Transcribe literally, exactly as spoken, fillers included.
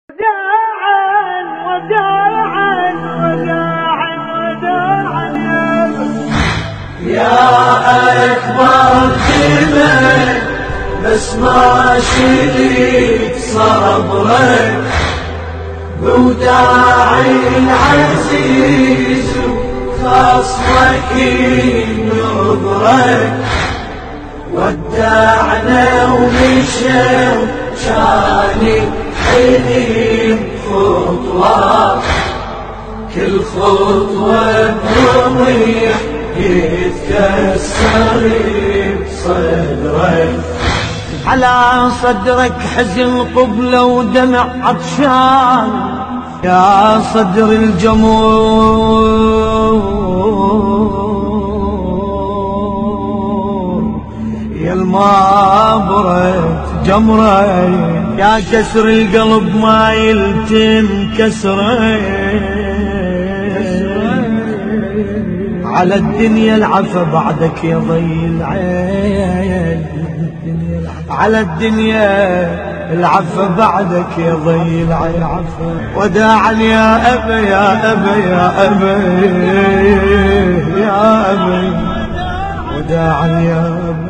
وداعا وداعا وداعا وداعا يا أكبر دمك بس ما شريت صبرك بوداعي العزيز وخصمك نظرك ودعنا ومشى كاني حليم خطوة كل خطوة بضيع يتكسر بصدرك على صدرك حزن قبلة ودمع عطشان يا صدر الجمور يا الما برد جمرك يا كسر القلب ما يلتم كسرك على الدنيا العفا بعدك يا ضي العين على الدنيا العفا بعدك يا ضي العين وداعا يا أبا يا أبا يا أبا يا أبا وداعا يا أبا